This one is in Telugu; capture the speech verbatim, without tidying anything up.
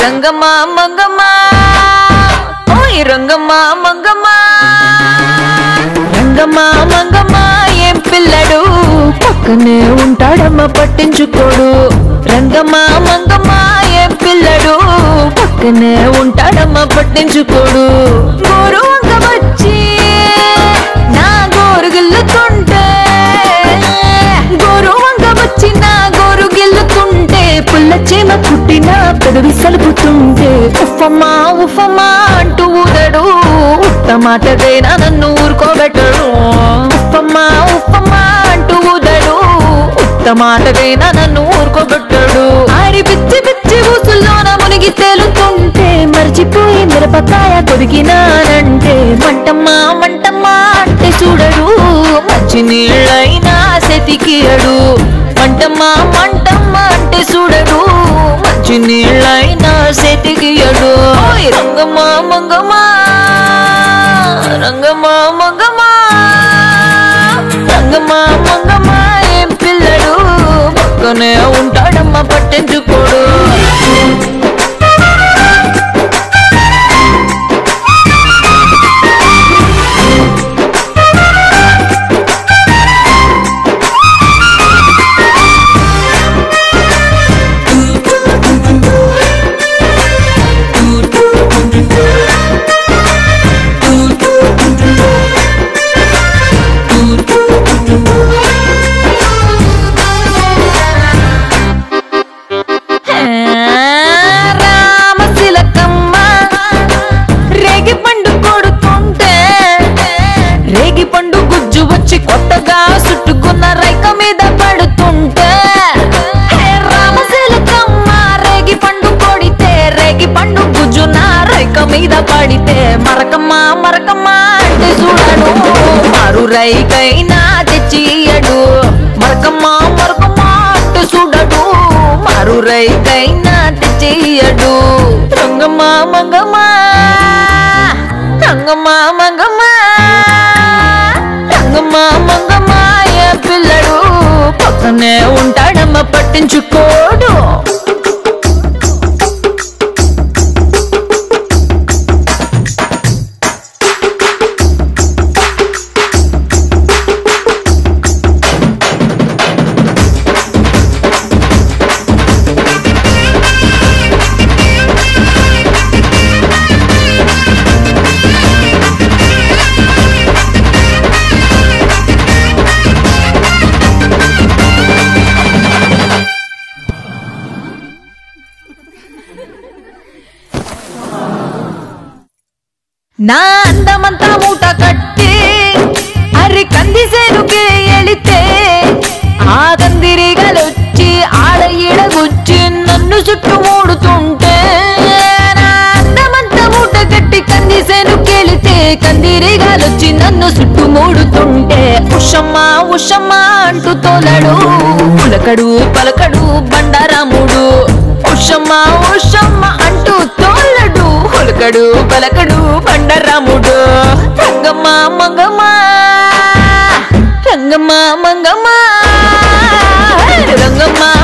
రంగమ్మ మంగమ్మ ఓయ్ రంగమ్మ మంగమ్మ రంగమ్మ మంగమ్మ ఏం పిల్లడు పక్కనే ఉంటాడమ్మ పట్టించుకోడు రంగమ్మ మంగమ్మ ఏం పిల్లడు పక్కనే ఉంటాడమ్మ పట్టించుకోడు గోరు వంక వచ్చి నా గోరు గిల్లుతుంటే గోరు వంక వచ్చి నా గోరు గిల్లుతుంటే పుల్ల చీమ కుట్టిన పెదవి సలుపుతుంటే ఉఫమ్మా ఉఫమ్మా అంటూ ఊదడు ఉత్త మాటదైనా నన్ను ఊరుకోబెట్టడు ఉఫమ్మా ఉఫమ్మా అంటూ ఊదడు ఉత్త మాటదైనా నన్ను ఊరుకోబెట్టడు ఆడి పిచ్చి పిచ్చి ఊసుల్లోన మునిగి తేలుతుంటే మర్చిపోయి మిరపకాయ కొరికినానంటే మంటమ్మా మంటమ్మా అంటే చూడడు మంచి నీళ్ళైనా సెతికియడు మంటమ్మా మంటమ్మా అంటే చూడడు మంచి నీళ్ళైనా సెతికియడు రంగమ్మ మంగమ్మ రంగమ్మ మంగమ్మ రంగమ్మ మంగమ్మ ఏం పిల్లడు పక్కనే ఉంటాడమ్మ పట్టించుకోడు పండు గుజ్జు వచ్చి కొత్తగా చుట్టుకున్న రైక మీద పడుతుంటే రామశీలకమ్మ రేగి పండు కొడితే రేగి పండు గుజ్జు నా రైక మీద పడితే మరకమ్మ మరకమ్మ అంటే చూడడు మారు రైకైనా తెచ్చియడు మరకమ్మ మరకమ్మ అంటే చూడడు మారు రైకైనా తెచ్చియడు రంగమ్మ మంగమ్మ రంగమ్మ మంగమ్మ రంగమ్మ మంగమ్మ ఏ పిల్లడు పక్కనే ఉంటాడమ్మ పట్టించుకోడు నా అందమంతా మూట కట్టి అరి కంది సేనుకే ఎళితే ఆ కందిరిగలొచ్చి ఆడ ఈడగుచ్చి నన్ను చుట్టుమూడుతుంటే నా అందమంతా మూట కట్టి కంది సేనుకెళితే కందిరిగలొచ్చి నన్ను చుట్టుమూడుతుంటే ఉషమ్మ ఉషమ్మ అంటూ తోలడు పులకడు పలకడు బండారాముడు ఉషమ్మ ఉషమ్మ అంటూ తోలడు పులకడు పలకడు బండారాముడు రంగమ్మ మంగమ్మ రంగమ్మ మంగమ్మ రంగమ్మ